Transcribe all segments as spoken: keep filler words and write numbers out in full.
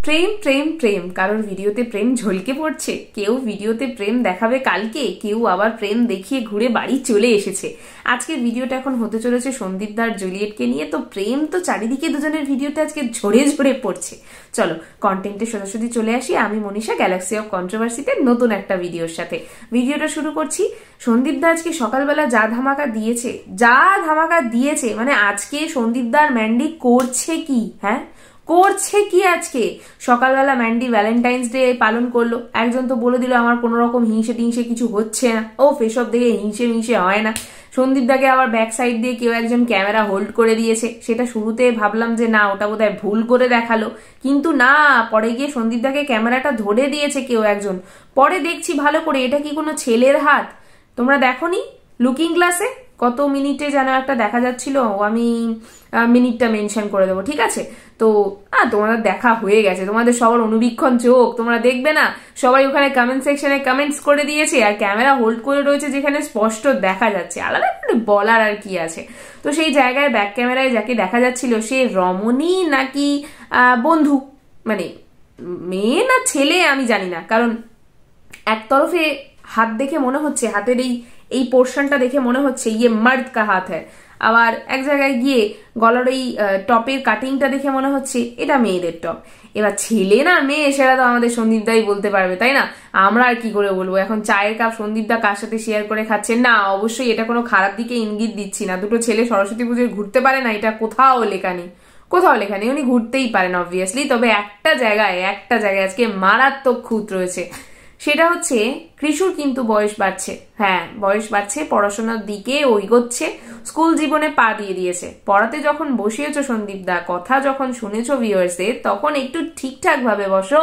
প্রেম প্রেম প্রেম কারোর ভিডিওতে প্রেম ঝলকে পড়ছে, কেউ ভিডিওতে প্রেম দেখাবে কালকে, কেউ আবার প্রেম দেখিয়ে ঘুরে বাড়ি চলে এসেছে। আজকের ভিডিওটা এখন হতে চলেছে সন্দীপ দা আর জুলিয়েটকে নিয়ে। তো প্রেম তো চারিদিকে দুজনের ভিডিওতে আজকে ঝরে ঝরে পড়ছে। চলো কন্টেন্টে সোজাসুজি চলে আসি। আমি মনীষা, গ্যালাক্সি অফ কন্ট্রোভার্সিতে নতুন একটা ভিডিওর সাথে ভিডিওটা শুরু করছি। সন্দীপ দা আজকে সকালবেলা যা ধামাকা দিয়েছে, যা ধামাকা দিয়েছে মানে আজকে সন্দীপ দা আর ম্যান্ডি করছে কি, হ্যাঁ করছে কি? আজকে সকালবেলা ম্যান্ডি ভ্যালেন্টাইন্স ডে পালন করলো। একজন তো বলে দিল আমার কোনো রকম হিংসে টিংসে কিছু হচ্ছে না, ও এসব দেখে হিংসে মিংসে হয় না। সন্দীপ দাকে আবার ব্যাক সাইড দিয়ে কেউ একজন ক্যামেরা হোল্ড করে দিয়েছে। সেটা শুরুতে ভাবলাম যে না, ওটা বোধহয় ভুল করে দেখালো, কিন্তু না, পরে গিয়ে সন্দীপ দাকে ক্যামেরাটা ধরে দিয়েছে কেউ একজন। পরে দেখছি ভালো করে এটা কি কোনো ছেলের হাত? তোমরা দেখোনি লুকিং গ্লাসে কত মিনিটে যেন একটা দেখা যাচ্ছিল, আমি মিনিটটা মেনশন করে দেবো, ঠিক আছে? তো আহ তোমাদের দেখা হয়ে গেছে, তোমাদের সবার অনুবীক্ষণ চোখ, তোমরা দেখবে না? সবাই ওখানে কমেন্ট সেকশনে কমেন্টস করে দিয়েছে, আর ক্যামেরা হোল্ড করে রয়েছে যেখানে স্পষ্ট দেখা যাচ্ছে। আলাদা করে বলার আর কি আছে? তো সেই জায়গায় ব্যাক ক্যামেরায় যাকে দেখা যাচ্ছিল সে রমণী নাকি বন্ধু, মানে মেয়ে না ছেলে আমি জানি না, কারণ এক তরফে হাত দেখে মনে হচ্ছে, হাতের এই এই পোর্শনটা দেখে মনে হচ্ছে ইয়ে মার্দ কা হাত হ্যায়, আবার এক জায়গায় গিয়ে গলার এই টপের কাটিংটা দেখে মনে হচ্ছে এটা মেয়েদের টপ। এবার ছেলে না মেয়ে সেটা তো আমাদের সন্দীপ দাই বলতে পারবে, তাই না? আমরা আর কি করে বলবো? এখন চায়ের কাপ সন্দীপ দা কার সাথে শেয়ার করে খাচ্ছে না, অবশ্যই এটা কোনো খারাপ দিকে ইঙ্গিত দিচ্ছি না। দুটো ছেলে সরস্বতী পুজোয় ঘুরতে পারে না, এটা কোথাও লেখা নেই, কোথাও লেখা নেই, উনি ঘুরতেই পারেন অবভিয়াসলি। তবে একটা জায়গায় একটা জায়গায় আজকে মারাত্মক খুঁত রয়েছে, সেটা হচ্ছে কৃষুর কিন্তু বয়স বাড়ছে। হ্যাঁ, বয়স বাড়ছে, পড়াশোনার দিকে ও এগোচ্ছে, স্কুল জীবনে পা দিয়ে দিয়েছে। পড়াতে যখন বসিয়েছো সন্দীপ দা, কথা যখন শুনেছো ভিউয়ার্সদের, তখন একটু ঠিকঠাক ভাবে বসো।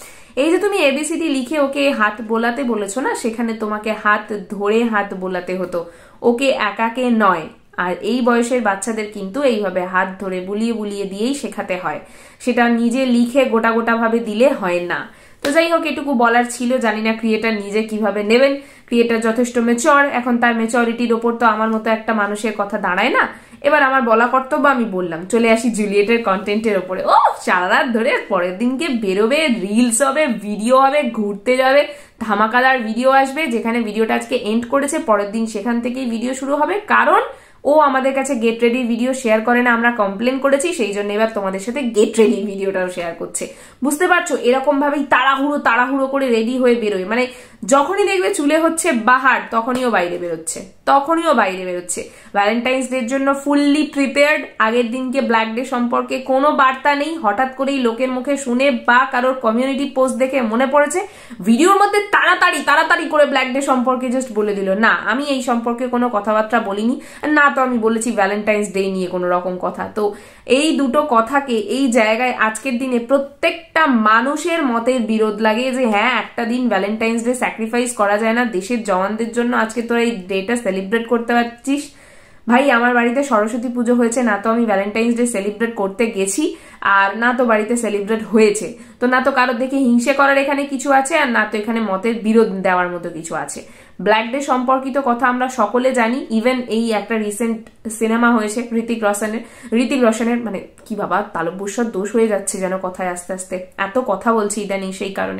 এই যে তুমি এবিসিডি লিখে ওকে হাত বোলাতে বলেছো না, সেখানে তোমাকে হাত ধরে হাত বোলাতে হতো, ওকে একাকে নয়। আর এই বয়সের বাচ্চাদের কিন্তু এইভাবে হাত ধরে বুলিয়ে বুলিয়ে দিয়েই শেখাতে হয়, সেটা নিজে লিখে গোটা গোটা ভাবে দিলে হয় না। তো যাই হোক, এটুকু বলার ছিল, জানি না ক্রিয়েটার নিজে কিভাবে নেবেন। ক্রিয়েটার যথেষ্ট মেচর, এখন তার মেচরিটির ওপর তো আমার মতো একটা মানুষের কথা দাঁড়ায় না। এবার আমার বলা কর্তব্য, আমি বললাম। চলে আসি জুলিয়েটের কন্টেন্টের ওপরে। ও সারা রাত ধরে পরের দিনকে বেরোবে, রিলস হবে, ভিডিও হবে, ঘুরতে যাবে, ধামাকাদার ভিডিও আসবে। যেখানে ভিডিওটা আজকে এন্ড করেছে, পরের দিন সেখান থেকেই ভিডিও শুরু হবে, কারণ ও আমাদের কাছে গেট রেডি ভিডিও শেয়ার করে না, আমরা কমপ্লেন করেছি, সেই জন্য এবার তোমাদের সাথে গেট রেডি ভিডিওটাও শেয়ার করছে। বুঝতে পারছো? এরকম ভাবেই তাড়াহুড়ো তাড়াহুড়ো করে রেডি হয়ে বেরোয়, মানে যখনই দেখবে চুলে হচ্ছে বাহার তখনইও বাইরে বেরোচ্ছে, তখনইও বাইরে বেরোচ্ছে। ভ্যালেন্টাইন্স ডের জন্য ফুললি প্রিপেয়ার্ড। আগের দিনকে ব্ল্যাক ডে সম্পর্কে কোনো বার্তা নেই, হঠাৎ করেই লোকের মুখে শুনে বা কারোর কমিউনিটি পোস্ট দেখে মনে পড়েছে, ভিডিওর মধ্যে তাড়াতাড়ি তাড়াতাড়ি করে ব্ল্যাক ডে সম্পর্কে জাস্ট বলে দিল। না, আমি এই সম্পর্কে কোনো কথাবার্তা বলিনি, না তো আমি বলেছি ভ্যালেন্টাইন্স ডে নিয়ে কোনো রকম কথা। তো এই দুটো কথাকে এই জায়গায় আজকের দিনে প্রত্যেকটা মানুষের মতের বিরোধ লাগে যে হ্যাঁ, একটা দিন ভ্যালেন্টাইন্স ডে স্যাক্রিফাইস করা যায় না দেশের জওয়ানদের জন্য? আজকে তোরা এই ডেটা সেলিব্রেট করতে পারছিস? ভাই, আমার বাড়িতে সরস্বতী পুজো হয়েছে, না তো আমি ভ্যালেন্টাইন্স ডে সেলিব্রেট করতে গেছি, আর না তো বাড়িতে সেলিব্রেট হয়েছে। তো না তো কারোর দেখে হিংসে করার এখানে কিছু আছে, আর না তো এখানে মতের বিরোধ দেওয়ার মতো কিছু আছে। ব্ল্যাক ডে সম্পর্কিত কথা আমরা সকলে জানি। ইভেন এই একটা রিসেন্ট সিনেমা হয়েছে ঋতিক রোশনের ঋতিক রোশনের মানে কি বাবা, তালব্যস্বর দোষ হয়ে যাচ্ছে যেন কথায় আস্তে আস্তে, এত কথা বলছি ইদানিং সেই কারণে।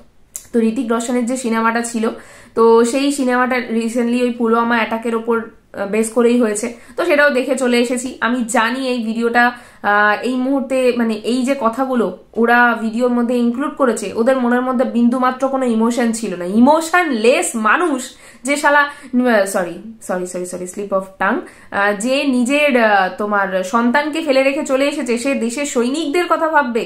তো ঋতিক রোশনের যে সিনেমাটা ছিল, তো সেই সিনেমাটা রিসেন্টলি ওই পুলওয়ামা অ্যাটাকের ওপর বেস করেই হয়েছে, তো সেটাও দেখে চলে এসেছি। আমি জানি এই ভিডিওটা এই মুহূর্তে মানে এই যে কথাগুলো ওরা ভিডিওর মধ্যে ইনক্লুড করেছে, ওদের মনের মধ্যে বিন্দু মাত্র কোনো ইমোশন ছিল না। ইমোশন লেস মানুষ যে শালা sorry sorry sorry sorry slip of tongue যে নিজের তোমার সন্তানকে ফেলে রেখে চলে এসেছে, সে দেশের সৈনিকদের কথা ভাববে।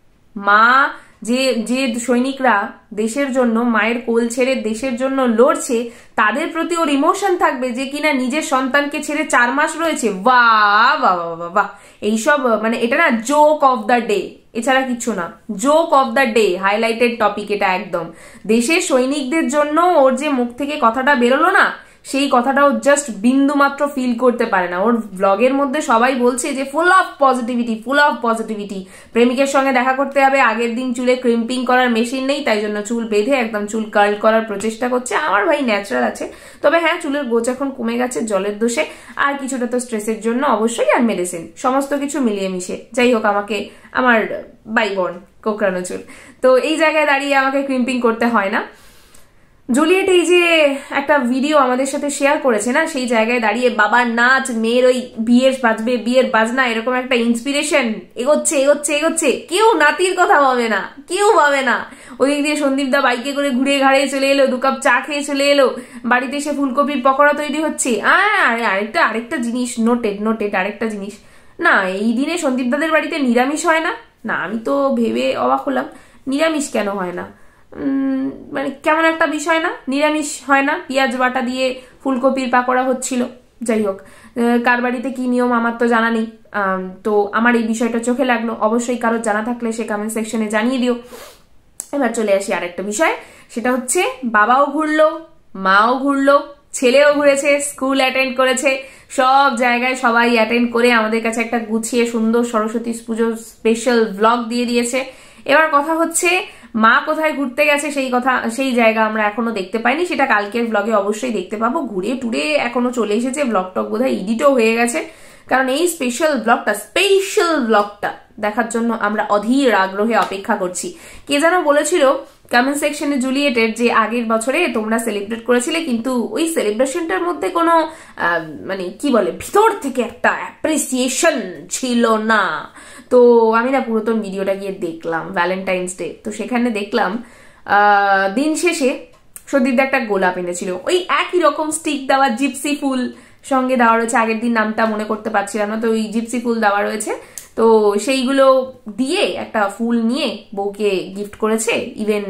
মা যে যে সৈনিকরা দেশের জন্য মায়ের কোল ছেড়ে দেশের জন্য লড়ছে, তাদের প্রতি ওর ইমোশন থাকবে যে কিনা নিজের সন্তানকে ছেড়ে চার মাস রয়েছে। বাহ বাহ বাহ বাহ, এইসব মানে এটা না জোক অফ দ্য ডে, এছাড়া কিছু না। Joke of the day, highlighted topic এটা একদম। দেশের সৈনিকদের জন্য ওর যে মুখ থেকে কথাটা বেরোলো না, সেই কথাটাও জাস্ট বিন্দু মাত্র ফিল করতে পারে না। ওর ব্লগের মধ্যে সবাই বলছে যে full of positivity, full of positivity. প্রেমিকের সঙ্গে দেখা করতে হবে, আগের দিন চুলে ক্রিম্পিং করার মেশিন নেই, তাই জন্য চুল বেঁধে একদম চুল কার্ল করার প্রচেষ্টা করছে। আমার ভাই ন্যাচারাল আছে, তবে হ্যাঁ চুলের গোছ এখন কমে গেছে জলের দোষে, আর কিছুটা তো স্ট্রেসের জন্য অবশ্যই, আর মেডিসিন, সমস্ত কিছু মিলিয়ে মিশে। যাই হোক, আমাকে আমার বাই বোন কোকড়ানো চুল। তো এই জায়গায় দাঁড়িয়ে আমাকে ক্রিম্পিং করতে হয় না। জুলিয়েট এই যে একটা ভিডিও আমাদের সাথে শেয়ার করেছে না, সেই জায়গায় দাঁড়িয়ে বাবার নাচ, মেয়ের ওই বিয়ের বাজবে, বিয়ের বাজনা, এরকম একটা ইন্সপিরেশন, এগোচ্ছে এগোচ্ছে এগোচ্ছে, কেউ নাতির কথা ভাবে না, কেউ ভাবে না। ওই দিক দিয়ে সন্দীপ দা বাইকে করে ঘুরে ঘাড়ে চলে এলো, দু কাপ চা খেয়ে চলে এলো, বাড়িতে এসে ফুলকপির পকোড়া তৈরি হচ্ছে। আরে আরেকটা আরেকটা জিনিস নোটেড নোটেড আরেকটা জিনিস, না এই দিনে সন্দীপ দাদের বাড়িতে নিরামিষ হয় না। না আমি তো ভেবে অবাক হলাম, নিরামিষ কেন হয় না, মানে কেমন একটা বিষয় না, নিরামিষ হয় না, পেঁয়াজ বাটা দিয়ে ফুলকপির পাকোড়া হচ্ছিল। যাই হোক, কার বাড়িতে কি নিয়ম আমার তো জানা নেই, তো আমার এই বিষয়টা চোখে লাগলো। অবশ্যই কারোর জানা থাকলে সে কমেন্ট সেকশনে জানিয়ে দিও। এবার চলে আসি আরেকটা বিষয়, সেটা হচ্ছে বাবাও ঘুরলো, মাও ঘুরলো, ছেলেও ঘুরেছে, স্কুল অ্যাটেন্ড করেছে, সব জায়গায় সবাই অ্যাটেন্ড করে আমাদের কাছে একটা গুছিয়ে সুন্দর সরস্বতী পুজোর স্পেশাল ব্লগ দিয়ে দিয়েছে। এবার কথা হচ্ছে মা কোথায় ঘুরতে গেছে, সেই কথা সেই জায়গা আমরা এখনো দেখতে পাইনি, সেটা কালকের ব্লগে অবশ্যই দেখতে পাবো। ঘুরে টুরে এখনো চলে এসেছে, ব্লগ টক বোধহয় এডিটও হয়ে গেছে, কারণ এই স্পেশাল ব্লগটা স্পেশাল ব্লগটা দেখার জন্য আমরা অধীর আগ্রহে অপেক্ষা করছি। কে যেন বলেছিল কমেন্ট সেকশনে জুলিয়েটের যে আগের বছরে তোমরা সেলিব্রেট করেছিলে, কিন্তু ওই সেলিব্রেশনটার মধ্যে কোনো মানে কি বলে ভিতর থেকে একটা অ্যাপ্রিসিয়েশন ছিল না। তো আমি না পুরাতন ভিডিওটা গিয়ে দেখলাম ভ্যালেন্টাইন্স ডে, তো সেখানে দেখলাম দিন শেষে সন্দীপ দা একটা গোলাপ এনেছিল, ওই একই রকম স্টিক দেওয়া জিপসি ফুল সঙ্গে দেওয়া রয়েছে, আগের দিন নামটা মনে করতে পারছিলাম না, তো ওই জিপসি ফুল দেওয়া রয়েছে। তো সেইগুলো দিয়ে একটা ফুল নিয়ে বউকে গিফট করেছে, ইভেন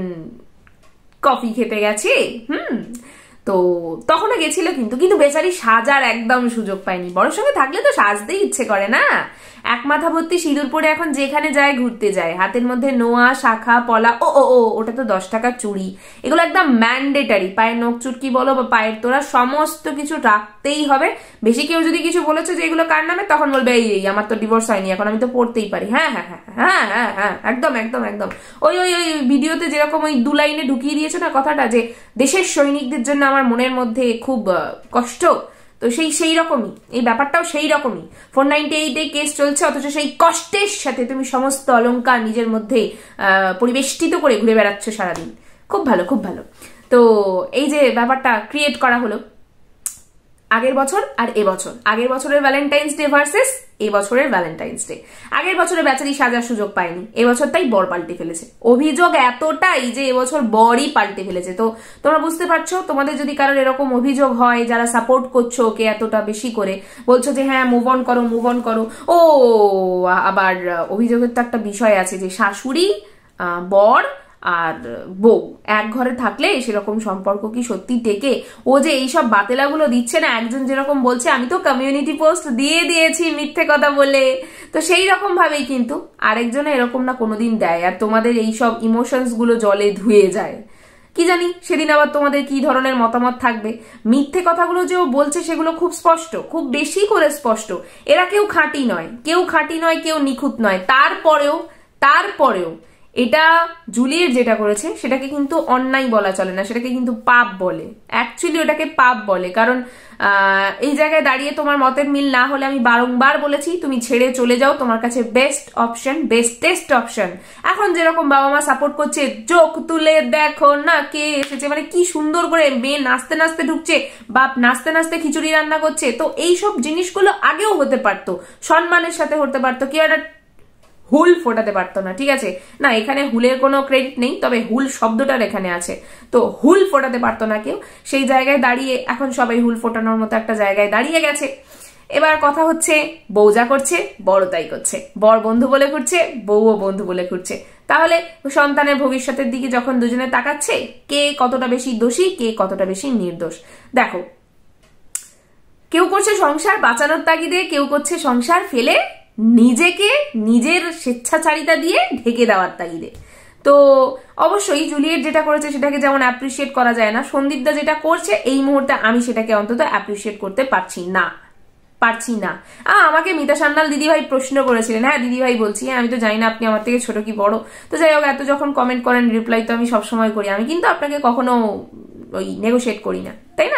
কফি খেতে গেছে। হুম তো তখনও গেছিল, কিন্তু কিন্তু বেচারি সাজার একদম সুযোগ পায়নি। বড় সঙ্গে থাকলে তো সাজতেই ইচ্ছে করে না, এক মাথা ভর্তি সিঁদুর পরে এখন যেখানে যায় ঘুরতে যায়, হাতের মধ্যে নোয়া, শাখা, পলা, ও ও ও ওটা তো দশ টাকার চুড়ি, এগুলো একদম ম্যান্ডেটারি। পায়ের নখ চুটকি বলো বা পায়ের তোরা, সমস্ত কিছু রাখতেই হবে। বেশি কেউ যদি কিছু বলেছে যে এগুলো কার নামে, তখন বলবে এই এই আমার তো ডিভোর্স হয়নি, এখন আমি তো পড়তেই পারি। হ্যাঁ হ্যাঁ হ্যাঁ হ্যাঁ হ্যাঁ হ্যাঁ একদম একদম একদম ওই ওই ওই ভিডিওতে যেরকম ওই দু লাইনে ঢুকিয়ে দিয়েছে না কথাটা, যে দেশের সৈনিকদের জন্য আমার মনের মধ্যে খুব কষ্ট, তো সেই সেই রকমই এই ব্যাপারটাও সেই রকমই। Four ninety eight A case চলছে, অথচ সেই কষ্টের সাথে তুমি সমস্ত অলংকার নিজের মধ্যে আহ পরিবেষ্টিত করে ঘুরে বেড়াচ্ছ সারাদিন। খুব ভালো খুব ভালো। তো এই যে ব্যাপারটা ক্রিয়েট করা হলো আগের বছর আর এবছর, আগের বছরের ভ্যালেন্টাইন্স ডে ভার্সেস এই বছরের ভ্যালেন্টাইন্স ডে। আগের বছরে বেচারি সাজার সুযোগ পায়নি, এবছর তাই বর পাল্টে ফেলেছে। অভিযোগ এতটাই যে এবছর বরই পাল্টে ফেলেছে। তো তোমরা বুঝতে পারছো, তোমাদের যদি কারোর এরকম অভিযোগ হয়, যারা সাপোর্ট করছো ওকে এতটা বেশি করে, বলছো যে হ্যাঁ মুভ অন করো মুভ অন করো, ও আবার অভিযোগের তো একটা বিষয় আছে যে শাশুড়ি, বর আর বউ এক ঘরে থাকলে সেরকম সম্পর্ক কি সত্যি টেকে? ও যে এইসব বাতেলাগুলো দিচ্ছে না, একজন যেরকম বলছে আমি তো কমিউনিটি পোস্ট দিয়ে দিয়েছি মিথ্যে কথা বলে, তো সেই রকম ভাবেই কিন্তু আরেকজনে এরকম না কোনোদিন দেয়, আর তোমাদের এইসব ইমোশনস গুলো জলে ধুয়ে যায়। কি জানি সেদিন আবার তোমাদের কি ধরনের মতামত থাকবে। মিথ্যে কথাগুলো যে ও বলছে সেগুলো খুব স্পষ্ট, খুব বেশি করে স্পষ্ট। এরা কেউ খাঁটি নয়, কেউ খাঁটি নয়, কেউ নিখুঁত নয়। তারপরেও তারপরেও এটা জুলিয়েট যেটা করেছে সেটাকে কিন্তু অন্যায় বলা চলে না, সেটাকে কিন্তু পাপ বলে। অ্যাকচুয়ালি ওটাকে পাপ বলে, কারণ এই জায়গায় দাঁড়িয়ে তোমার মতের মিল না হলে আমি বারংবার বলেছি তুমি ছেড়ে চলে যাও, তোমার কাছে বেস্ট অপশন, বেস্টেস্ট অপশন। এখন যেরকম বাবা মা সাপোর্ট করছে, চোখ তুলে দেখো না কে এসেছে, মানে কি সুন্দর করে মেয়ে নাচতে নাচতে ঢুকছে, বাপ নাচতে নাচতে খিচুড়ি রান্না করছে, তো এইসব জিনিসগুলো আগেও হতে পারতো, সম্মানের সাথে হতে পারতো, কেউ একটা হুল ফোটাতে পারতো না। ঠিক আছে, না এখানে হুলের কোনো ক্রেডিট নেই, তবে হুল শব্দটার এখানে আছে, তো হুল ফোটাতে পারতো না কেউ। সেই জায়গায় দাঁড়িয়ে এখন সবাই হুল ফোটানোর মতো একটা জায়গায় দাঁড়িয়ে গেছে। এবার কথা হচ্ছে বউ যা করছে বড় তাই করছে, বর বন্ধু বলে ঘুরছে, বউও বন্ধু বলে ঘুরছে। তাহলে সন্তানের ভবিষ্যতের দিকে যখন দুজনে তাকাচ্ছে, কে কতটা বেশি দোষী, কে কতটা বেশি নির্দোষ? দেখো, কেউ করছে সংসার বাঁচানোর তাগিদে, কেউ করছে সংসার ফেলে নিজেকে নিজের স্বেচ্ছাচারিতা দিয়ে ঢেকে দেওয়ার তাগিদে। তো অবশ্যই জুলিয়েট যেটা করেছে সেটাকে যেমন অ্যাপ্রিসিয়েট করা যায় না, সন্দীপদা যেটা করছে এই মুহূর্তে আমি সেটাকে অন্তত অ্যাপ্রিসিয়েট করতে পারছি না পারছি না আহ আমাকে মিতা সান্যাল দিদিভাই প্রশ্ন করেছিলেন, হ্যাঁ দিদিভাই বলছি, আমি তো জানি না আপনি আমার থেকে ছোট কি বড়, তো যাই হোক এত যখন কমেন্ট করেন রিপ্লাই তো আমি সবসময় করি, আমি কিন্তু আপনাকে কখনো ওই নেগোশিয়েট করি না, তাই না?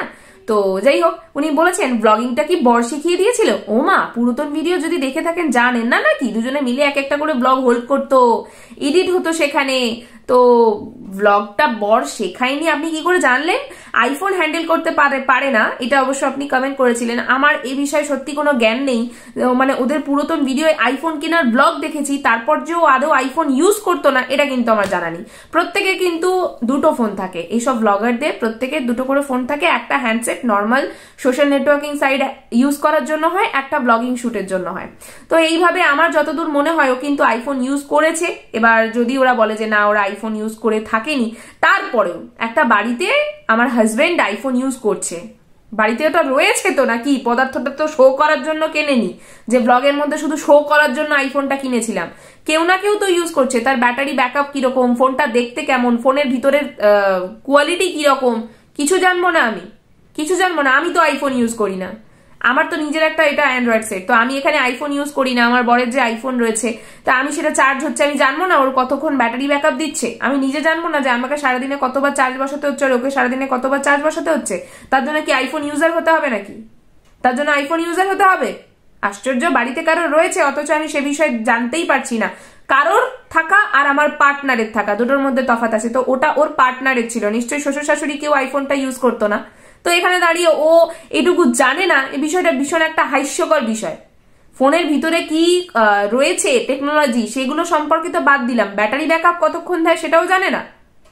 তো যাই হোক, উনি বলেছেন ব্লগিংটা কি বর শিখিয়ে দিয়েছিল। ও মা, পুরাতন ভিডিও যদি দেখে থাকেন জানেন না নাকি দুজনে মিলে এক একটা করে ব্লগ হোল্ড করতো, এডিট হতো সেখানে। তো ব্লগটা বর শেখায়নি আপনি কি করে জানলেন? আইফোন হ্যান্ডেল করতে পারে পারে না এটা অবশ্য আপনি কমেন্ট করেছিলেন। আমার এই বিষয়ে সত্যি কোনো জ্ঞান নেই, মানে ওদের পুরাতন ভিডিও আইফোন কেনার ব্লগ দেখেছি, তারপর যে ও আদৌ আইফোন ইউজ করতো না এটা কিন্তু আমার জানা নেই। প্রত্যেকে কিন্তু দুটো ফোন থাকে, এইসব ব্লগারদের প্রত্যেকের দুটো করে ফোন থাকে, একটা handset normal social networking site use করার জন্য হয়, একটা ব্লগিং শুটের জন্য হয়। তো এইভাবে আমার যতদূর মনে হয় ও কিন্তু আইফোন ইউজ করেছে। এবার যদি ওরা বলে যে না ওরা আইফোন ইউজ করে থাকেনি, তারপরেও একটা বাড়িতে আমার হাজবেন্ড আইফোন ইউজ করছে, বাড়িতে ওটা রয়েছে তো নাকি, পদার্থটা তো শো করার জন্য কেনেনি যে ব্লগের মধ্যে শুধু শো করার জন্য আইফোনটা কিনেছিলাম। কেউ না কেউ তো ইউজ করছে, তার ব্যাটারি ব্যাকআপ কিরকম, ফোনটা দেখতে কেমন, ফোনের ভিতরের কোয়ালিটি কিরকম, কিছু জানবো না আমি, কিছু জানবো না। আমি তো আইফোন ইউজ করি না, আমার তো নিজের একটা এটা অ্যান্ড্রয়েড সেট, তো আমি এখানে আইফোন ইউজ করি না, আমার বরের যে আইফোন রয়েছে তা আমি সেটা চার্জ হচ্ছে আমি জানবো না ওর কতক্ষণ ব্যাটারি ব্যাকআপ দিচ্ছে? আমি নিজে জানবো না যে আমাকে সারাদিনে কতবার চার্জ বসাতে হচ্ছে আর ওকে সারাদিনে কতবার চার্জ বসাতে হচ্ছে? তার জন্য কি আইফোন ইউজার হতে হবে নাকি? তার জন্য আইফোন ইউজার হতে হবে? আশ্চর্য, বাড়িতে কারোর রয়েছে অথচ আমি সে বিষয়ে জানতেই পারছি না। কারোর থাকা আর আমার পার্টনারের থাকা দুটোর মধ্যে তফাৎ আছে, তো ওটা ওর পার্টনারের ছিল, নিশ্চয়ই শ্বশুর শাশুড়ি কেউ আইফোনটা ইউজ করতো না। তো এখানে দাঁড়িয়ে ও এটুকু জানে না, এই বিষয়টা ভীষণ একটা হাস্যকর বিষয়। ফোনের ভিতরে কি রয়েছে টেকনোলজি সেগুলো সম্পর্কিত বাদ দিলাম, ব্যাটারি ব্যাকআপ কতক্ষণ দেয় সেটাও জানে না,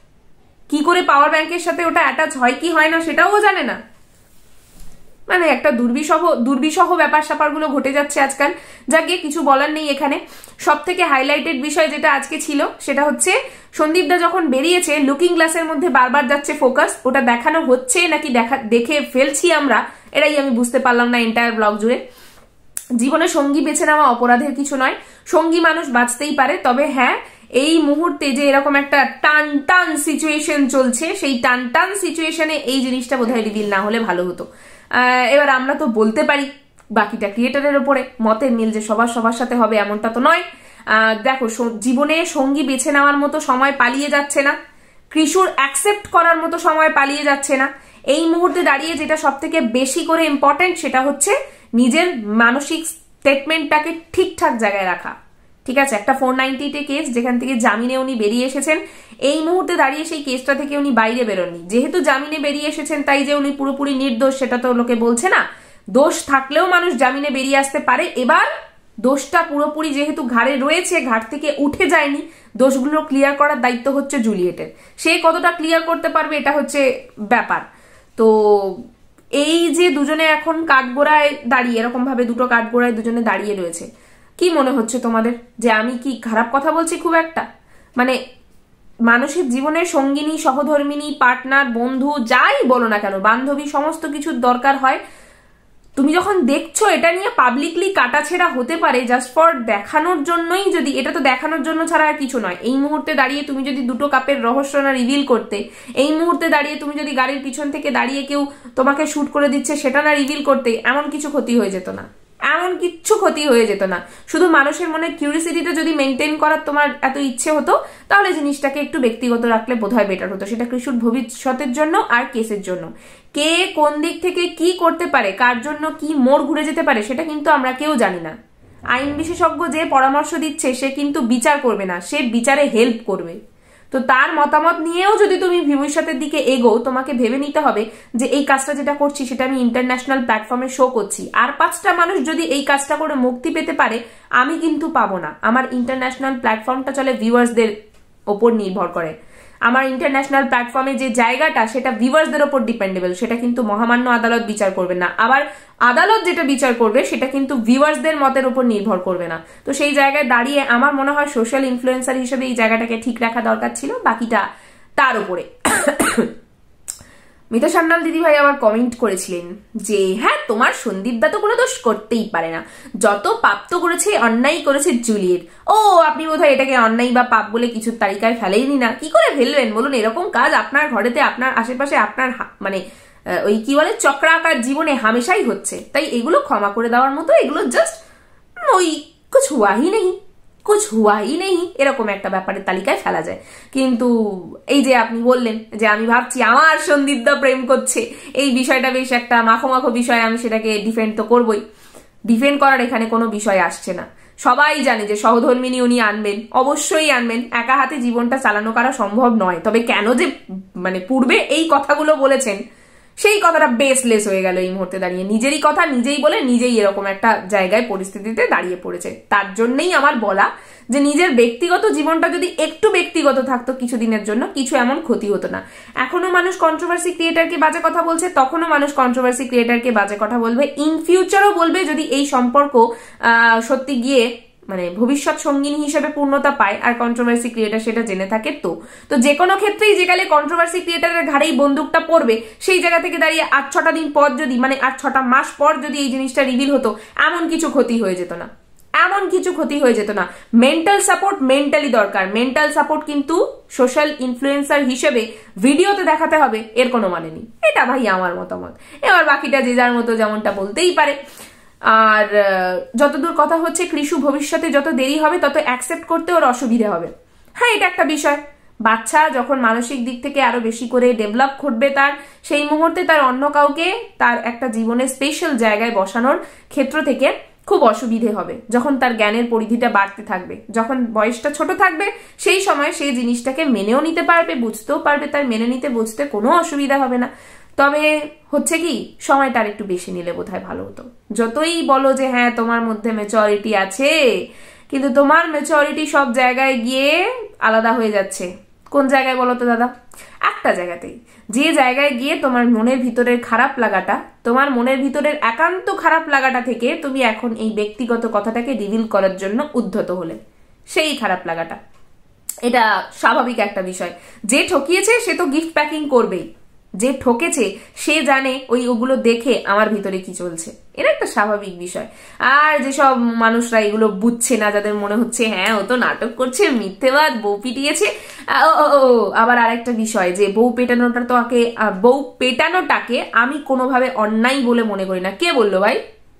কি করে পাওয়ার ব্যাংকের সাথে ওটা অ্যাটাচ হয় কি হয় না সেটাও জানে না। মানে একটা দুর্বিষহ দুর্বিষহ ব্যাপার স্যাপারগুলো ঘটে যাচ্ছে আজকাল। যাকে কিছু বলার নেই এখানে। সব থেকে হাইলাইটেড বিষয় যেটা আজকে ছিল সেটা হচ্ছে সন্দীপদা যখন বেরিয়েছে লুকিং গ্লাসের মধ্যে বারবার যাচ্ছে ফোকাস, ওটা দেখানো হচ্ছে নাকি দেখা দেখে ফেলছি আমরা, এটাই আমি বুঝতে পারলাম না এন্টায়ার ব্লগ জুড়ে। জীবনে সঙ্গী বেছে নেওয়া অপরাধের কিছু নয়, সঙ্গী মানুষ বাঁচতেই পারে, তবে হ্যাঁ এই মুহূর্তে যে এরকম একটা টান টান সিচুয়েশন চলছে সেই টান টান সিচুয়েশনে এই জিনিসটা বোধহয় রিভিল না হলে ভালো হতো। এবার আমরা তো বলতে পারি বাকিটা ক্রিয়েটারের উপরে, মতের মিল যে সবার সবার সাথে হবে এমনটা তো নয়। দেখো জীবনে সঙ্গী বেছে নেওয়ার মতো সময় পালিয়ে যাচ্ছে না, কৃষুর অ্যাকসেপ্ট করার মতো সময় পালিয়ে যাচ্ছে না। এই মুহূর্তে দাঁড়িয়ে যেটা সব থেকে বেশি করে ইম্পর্টেন্ট সেটা হচ্ছে নিজের মানসিক স্টেটমেন্টটাকে ঠিকঠাক জায়গায় রাখা। ঠিক আছে, একটা ফোর নাইনটি কেস যেখান থেকে জামিনে উনি বেরিয়ে এসেছেন, এই মুহূর্তে দাঁড়িয়ে সেই কেসটা থেকে উনি বাইরে বেরোননি। যেহেতু জামিনে বেরিয়ে এসেছেন তাই যে উনি পুরোপুরি নির্দোষ সেটা তো লোকে বলছে না, দোষ থাকলেও মানুষ জামিনে বেরিয়ে আসতে পারে। এবার দোষটা পুরোপুরি যেহেতু ঘাড়ে রয়েছে, ঘাট থেকে উঠে যায়নি, দোষগুলো ক্লিয়ার করার দায়িত্ব হচ্ছে জুলিয়েটের। সে কতটা ক্লিয়ার করতে পারবে এটা হচ্ছে ব্যাপার। তো এই যে দুজনে এখন কাঠগোড়ায় দাঁড়িয়ে এরকম ভাবে দুটো কাঠগোড়ায় দুজনে দাঁড়িয়ে রয়েছে, কি মনে হচ্ছে তোমাদের? যে আমি কি খারাপ কথা বলছি খুব একটা? মানে মানুষের জীবনে সঙ্গিনী, সহধর্মিনী, পার্টনার, বন্ধু যাই বলো না কেন, বান্ধবী, সমস্ত কিছুর দরকার হয়। তুমি যখন দেখছো এটা নিয়ে পাবলিকলি কাটাছেড়া হতে পারে জাস্ট ফর দেখানোর জন্যই, যদি এটা তো দেখানোর জন্য ছাড়া আর কিছু নয়। এই মুহূর্তে দাঁড়িয়ে তুমি যদি দুটো কাপের রহস্য না রিভিল করতে, এই মুহূর্তে দাঁড়িয়ে তুমি যদি গাড়ির পিছন থেকে দাঁড়িয়ে কেউ তোমাকে শুট করে দিচ্ছে সেটা না রিভিল করতে, এমন কিছু ক্ষতি হয়ে যেত না, এমন কিচ্ছু ক্ষতি হয়ে যেত না। শুধু মানুষের মনে কিউরিসিটিটা যদি মেনটেন করার তোমার এত ইচ্ছে হতো তাহলে জিনিসটাকে একটু ব্যক্তিগত রাখলে বোধহয় বেটার হতো, সেটা কৃষুর ভবিষ্যতের জন্য আর কেসের জন্য। কে কোন দিক থেকে কি করতে পারে, কার জন্য কি মোড় ঘুরে যেতে পারে সেটা কিন্তু আমরা কেউ জানি না। আইন বিশেষজ্ঞ যে পরামর্শ দিচ্ছে সে কিন্তু বিচার করবে না, সে বিচারে হেল্প করবে। তো তার মতামত নিয়েও যদি তুমি ভবিষ্যতের দিকে এগো, তোমাকে ভেবে নিতে হবে যে এই কাজটা যেটা করছি সেটা আমি ইন্টারন্যাশনাল প্ল্যাটফর্মে শো করছি, আর পাঁচটা মানুষ যদি এই কাজটা করে মুক্তি পেতে পারে আমি কিন্তু পাবো না। আমার ইন্টারন্যাশনাল প্ল্যাটফর্মটা চলে ভিউয়ার্সদের ওপর নির্ভর করে, আমার ইন্টারন্যাশনাল প্ল্যাটফর্মে যে জায়গাটা সেটা ভিউয়ার্সদের ওপর ডিপেন্ডেবল, সেটা কিন্তু মহামান্য আদালত বিচার করবে না। আবার আদালত যেটা বিচার করবে সেটা কিন্তু ভিউয়ার্সদের মতের উপর নির্ভর করবে না। তো সেই জায়গায় দাঁড়িয়ে আমার মনে হয় সোশ্যাল ইনফ্লুয়েন্সার হিসেবে এই জায়গাটাকে ঠিক রাখা দরকার ছিল, বাকিটা তার উপরে। মিতা সান্যাল দিদি ভাই আবার কমেন্ট করেছিলেন যে হ্যাঁ তোমার সন্দীপদা তো কোনো দোষ করতেই পারে না, যত পাপ তো করেছে অন্যায় করেছে জুলিয়েট। ও আপনি বোধহয় এটাকে অন্যায় বা পাপ বলে কিছুর তালিকায় ফেলেইনি না, কি করে ফেলবেন বলুন? এরকম কাজ আপনার ঘরেতে, আপনার আশেপাশে, আপনার মানে ওই কি বলে চক্রাকার জীবনে হামেশাই হচ্ছে, তাই এগুলো ক্ষমা করে দেওয়ার মতো, এগুলো জাস্ট ওই কুছ হুয়া হি নেই, কুছ হুয়াই নেই, এরকম একটা ব্যাপারের তালিকায় ফেলা যায়। কিন্তু এই যে আপনি বললেন যে আমি ভাবছি আমার সন্দীপদা প্রেম করছে, এই বিষয়টা বেশ একটা মাখো মাখো বিষয়, আমি সেটাকে ডিফেন্ড তো করবই। ডিফেন্ড করার এখানে কোনো বিষয় আসছে না। সবাই জানে যে সহধর্মিনী উনি আনবেন, অবশ্যই আনবেন, একা হাতে জীবনটা চালানো করা সম্ভব নয়। তবে কেন যে মানে পূর্বে এই কথাগুলো বলেছেন, সেই কথাটা বেসলেস হয়ে গেল এই মুহূর্তে দাঁড়িয়ে। নিজেরই কথা নিজেই বলে নিজেই এরকম একটা জায়গায় পরিস্থিতিতে দাঁড়িয়ে পড়েছে। তার জন্যই আমার বলা যে নিজের ব্যক্তিগত জীবনটা যদি একটু ব্যক্তিগত থাকতো কিছুদিনের জন্য, কিছু এমন ক্ষতি হতো না। এখনো মানুষ কন্ট্রোভার্সি ক্রিয়েটারকে বাজে কথা বলছে, তখনও মানুষ কন্ট্রোভার্সি ক্রিয়েটারকে বাজে কথা বলবে, ইন ফিউচারও বলবে, যদি এই সম্পর্ক আহ সত্যি গিয়ে মানে ভবিষ্যৎ সঙ্গিনী হিসেবে পূর্ণতা পায় আর কন্ট্রোভার্সি ক্রিয়েটার সেটা জেনে থাকে। তো তো যে কোনো ক্ষেত্রেই যেকালে কন্ট্রোভার্সি ক্রিয়েটারের ঘাড়েই বন্দুকটা পড়বে, সেই জায়গা থেকে দাঁড়িয়ে আট ছটা দিন পর যদি মানে আট ছটা মাস পর যদি এই জিনিসটা রিভিল হতো, এমন কিছু ক্ষতি হয়ে যেত না, এমন কিছু ক্ষতি হয়ে যেত না। মেন্টাল সাপোর্ট মেন্টালি দরকার, মেন্টাল সাপোর্ট কিন্তু সোশ্যাল ইনফ্লুয়েন্সার হিসেবে ভিডিওতে দেখাতে হবে এর কোনো মানে নেই। এটা ভাই আমার মতামত। এবার বাকিটা যে যার মতো যেমনটা বলতেই পারে। আর যতদূর কথা হচ্ছে কৃষু ভবিষ্যতে যত দেরি হবে তত অ্যাকসেপ্ট করতে ওর অসুবিধা হবে। হ্যাঁ, এটা একটা বিষয়। বাচ্চা যখন মানসিক দিক থেকে আরো বেশি করে ডেভেলপ ঘটবে তার, সেই মুহূর্তে তার অন্য কাউকে তার একটা জীবনের স্পেশাল জায়গায় বসানোর ক্ষেত্র থেকে খুব অসুবিধে হবে। যখন তার জ্ঞানের পরিধিটা বাড়তে থাকবে, যখন বয়সটা ছোট থাকবে, সেই সময় সেই জিনিসটাকে মেনেও নিতে পারবে, বুঝতেও পারবে, তার মেনে নিতে বুঝতে কোনো অসুবিধা হবে না। তবে হচ্ছে কি, সময়টা আর একটু বেশি নিলে বোধহয় ভালো হতো। যতই বলো যে হ্যাঁ তোমার মধ্যে ম্যাচুরিটি আছে, কিন্তু তোমার ম্যাচুরিটি সব জায়গায় গিয়ে আলাদা হয়ে যাচ্ছে। কোন জায়গায় বলো তো দাদা? একটা জায়গাতেই, যে জায়গায় গিয়ে তোমার মনের ভিতরের খারাপ লাগাটা, তোমার মনের ভিতরের একান্ত খারাপ লাগাটা থেকে তুমি এখন এই ব্যক্তিগত কথাটাকে রিভিল করার জন্য উদ্ধত হলে, সেই খারাপ লাগাটা, এটা স্বাভাবিক একটা বিষয়। যে ঠকিয়েছে সে তো গিফট প্যাকিং করবেই, যে ঠকেছে সে জানে ওই ওগুলো দেখে আমার ভিতরে কি চলছে, এটা একটা স্বাভাবিক বিষয়। আর যেসব মানুষরা এগুলো বুঝছে না, যাদের মনে হচ্ছে হ্যাঁ ও তো নাটক করছে, মিথ্যেবাদ, বউ পিটিয়েছে, আবার আরেকটা বিষয় যে বউ পেটানোটা তো আগে বউ পেটানোটাকে আমি কোনোভাবে অন্যায় বলে মনে করি না। কে বললো ভাই?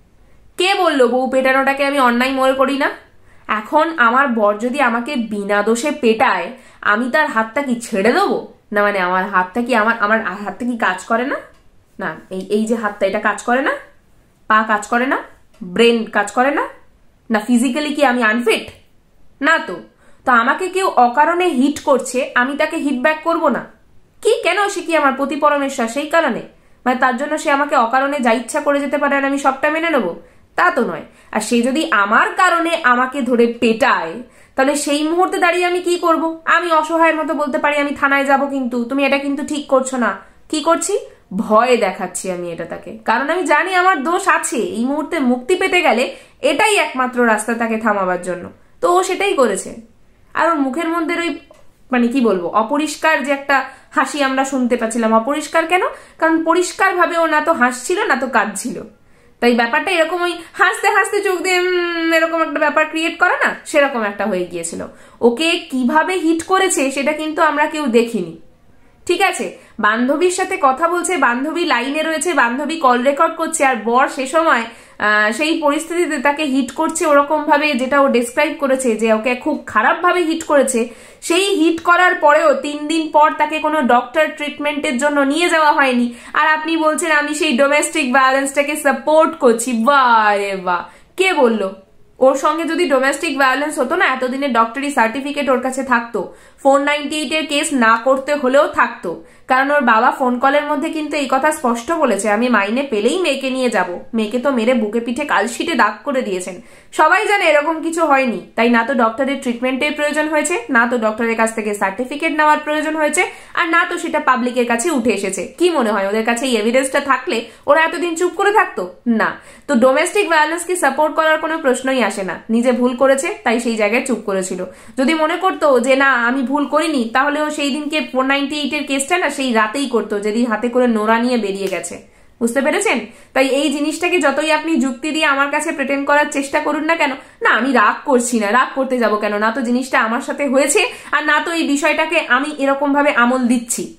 কে বললো বউ পেটানোটাকে আমি অন্যায় মনে করি না? এখন আমার বর যদি আমাকে বিনা দোষে পেটায়, আমি তার হাতটা কি ছেড়ে দেবো? না মানে আমার হাতটা কি আমার আমার হাতটা কি কাজ করে না? না, এই এই যে হাতটা, এটা কাজ করে না? পা কাজ করে না? ব্রেন কাজ করে না? না ফিজিক্যালি কি আমি আনফিট? না তো। তো আমাকে কেউ অকারণে হিট করছে, আমি তাকে হিট ব্যাক করবো না কি? কেন? সে কি আমার পতি পরমেশ্বর সেই কারণে? মানে তার জন্য সে আমাকে অকারণে যা ইচ্ছা করে যেতে পারে আর আমি সবটা মেনে নেবো? তা তো নয়। আর সে যদি আমার কারণে আমাকে ধরে পেটায়, তাহলে সেই মুহূর্তে দাঁড়িয়ে আমি কি করব? আমি অসহায়ের মতো বলতে পারি আমি থানায় যাব, কিন্তু তুমি এটা কিন্তু ঠিক করছো না। কি করছি? ভয় দেখাচ্ছি আমি এটা তাকে, কারণ আমি জানি আমার দোষ আছে। এই মুহূর্তে মুক্তি পেতে গেলে এটাই একমাত্র রাস্তা তাকে থামাবার জন্য। তো ও সেটাই করেছে। আর ওর মুখের মধ্যে ওই মানে কি বলবো, অপরিষ্কার যে একটা হাসি আমরা শুনতে পাচ্ছিলাম। অপরিষ্কার কেন? কারণ পরিষ্কার ভাবে ও না তো হাসছিল না তো কাঁদছিল। তাই ব্যাপারটা এরকম ওই হাসতে হাসতে চোখ দিয়ে এরকম একটা ব্যাপার ক্রিয়েট করে না, সেরকম একটা হয়ে গিয়েছিল। ওকে কিভাবে হিট করেছে সেটা কিন্তু আমরা কেউ দেখিনি। ঠিক আছে, বান্ধবীর সাথে কথা বলছে, বান্ধবী লাইনে রয়েছে, বান্ধবী কল রেকর্ড করছে, আর বর সে সময় সেই পরিস্থিতিতে তাকে হিট করছে ওরকম ভাবে, যেটা ও ডেসক্রাইব করেছে যে ওকে খুব খারাপ ভাবে হিট করেছে। সেই হিট করার পরেও তিন দিন পর তাকে কোনো ডক্টর ট্রিটমেন্টের জন্য নিয়ে যাওয়া হয়নি। আর আপনি বলছেন আমি সেই ডোমেস্টিক ভায়োলেন্সটাকে সাপোর্ট করছি। বাহ রে বাহ, কে বললো? ওর সঙ্গে যদি ডোমেস্টিক ভায়োলেন্স হতো না, এতদিনের ডক্টরি সার্টিফিকেট ওর কাছে থাকতো, ফোর নাইনটি এইট এর কেস না করতে হলেও থাকতো। কারণ ওর বাবা ফোন কলের মধ্যে কিন্তু এই কথা স্পষ্ট বলেছে, আমি মাইনে পেলেই মেয়েকে নিয়ে যাব। মেয়েকে তো মেরে বুকে পিঠে কালশিটে দাগ করে দিয়েছেন। সবাই জানে এরকম কিছু হয়নি। তাই না তো ডক্টরের ট্রিটমেন্টের প্রয়োজন হয়েছে, না তো ডক্টরের কাছ থেকে সার্টিফিকেট নেওয়ার প্রয়োজন হয়েছে, আর না তো সেটা পাবলিকের কাছে উঠে এসেছে। কি মনে হয় ওদের কাছে এই এভিডেন্সটা থাকলে ওরা এতদিন চুপ করে থাকতো? না। তো ডোমেস্টিক ভায়োলেন্সকে সাপোর্ট করার কোনো প্রশ্নই আসে না। নিজে ভুল করেছে তাই সেই জায়গায় চুপ করেছিল। যদি মনে করতো যে না আমি ভুল করিনি, তাহলে ও সেই দিনকে ফোর নাইনটি এইট এর কেসটা না সেই রাতেই করতো, যেদিন হাতে করে নোরা নিয়ে বেরিয়ে গেছে। বুঝতে পেরেছেন? তাই এই জিনিসটাকে যতই আপনি যুক্তি দিয়ে আমার কাছে প্রেটেন্ড করার চেষ্টা করুন না কেন, না আমি রাগ করছি না, রাগ করতে যাব কেন? না তো জিনিসটা আমার সাথে হয়েছে, আর না তো এই বিষয়টাকে আমি এরকম ভাবে আমল দিচ্ছি।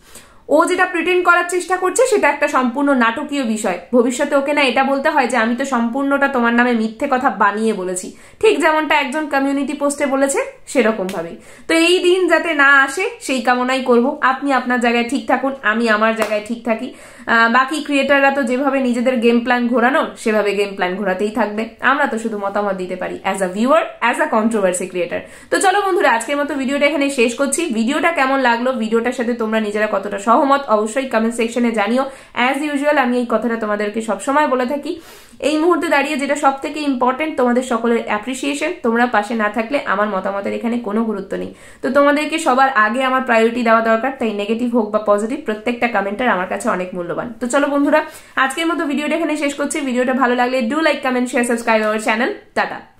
ও যেটা প্রিটেন্ড করার চেষ্টা করছে সেটা একটা সম্পূর্ণ নাটকীয় বিষয়। ভবিষ্যতে ওকে না এটা বলতে হয় যে আমি তো সম্পূর্ণটা তোমার নামে মিথ্যে কথা বানিয়ে বলেছি, ঠিক যেমনটা একজন কমিউনিটি পোস্টে বলেছে সেরকম ভাবেই। তো এই দিন যাতে না আসে সেই কামনাই করব। আপনি আপনার জায়গায় ঠিক থাকুন, আমি আমার জায়গায় ঠিক থাকি। বাকি ক্রিয়েটাররা তো যেভাবে নিজেদের গেম প্ল্যান ঘোরানোর সেভাবে গেম প্ল্যান ঘোরাতেই থাকবে, আমরা তো শুধু মতামত দিতে পারি as a viewer, as a controversy creator. তো চলো বন্ধুরা, আজকের মতো ভিডিওটা এখানে শেষ করছি। ভিডিওটা কেমন লাগলো, ভিডিওটার সাথে তোমরা নিজেরা কতটা সহমত অবশ্যই কমেন্ট সেকশনে জানিও। অ্যাজ ইউজুয়াল আমি এই কথাটা তোমাদেরকে সবসময় বলে থাকি, এই মুহূর্তে দাঁড়িয়ে যেটা সব থেকে ইম্পর্টেন্ট তোমাদের সকলের অ্যাপ্রিসিয়েশন। তোমরা পাশে না থাকলে আমার মতামতের এখানে কোনো গুরুত্ব নেই। তো তোমাদেরকে সবার আগে আমার প্রায়োরিটি দেওয়া দরকার, তাই নেগেটিভ হোক বা পজিটিভ প্রত্যেকটা কমেন্টার আমার কাছে অনেক মূল্যবান। তো চলো বন্ধুরা, আজকের মতো ভিডিওটা এখানে শেষ করছি। ভিডিওটা ভালো লাগলে do like, comment, share, subscribe our channel. Tata.